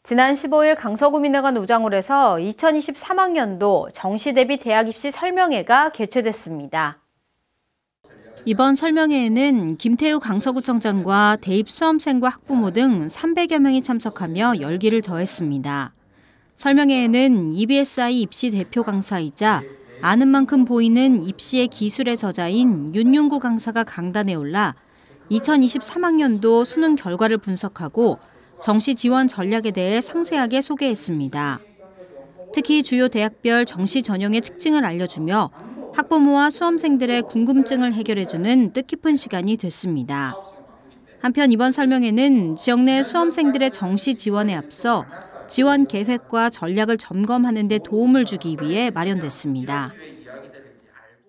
지난 15일 강서구민회관 우장홀에서 2023학년도 정시 대비 대학 입시 설명회가 개최됐습니다. 이번 설명회에는 김태우 강서구청장과 대입 수험생과 학부모 등 300여 명이 참석하며 열기를 더했습니다. 설명회에는 EBSI 입시 대표 강사이자 아는 만큼 보이는 입시의 기술의 저자인 윤윤구 강사가 강단에 올라 2023학년도 수능 결과를 분석하고 정시 지원 전략에 대해 상세하게 소개했습니다. 특히 주요 대학별 정시 전형의 특징을 알려주며 학부모와 수험생들의 궁금증을 해결해주는 뜻깊은 시간이 됐습니다. 한편 이번 설명회는 지역 내 수험생들의 정시 지원에 앞서 지원 계획과 전략을 점검하는 데 도움을 주기 위해 마련됐습니다.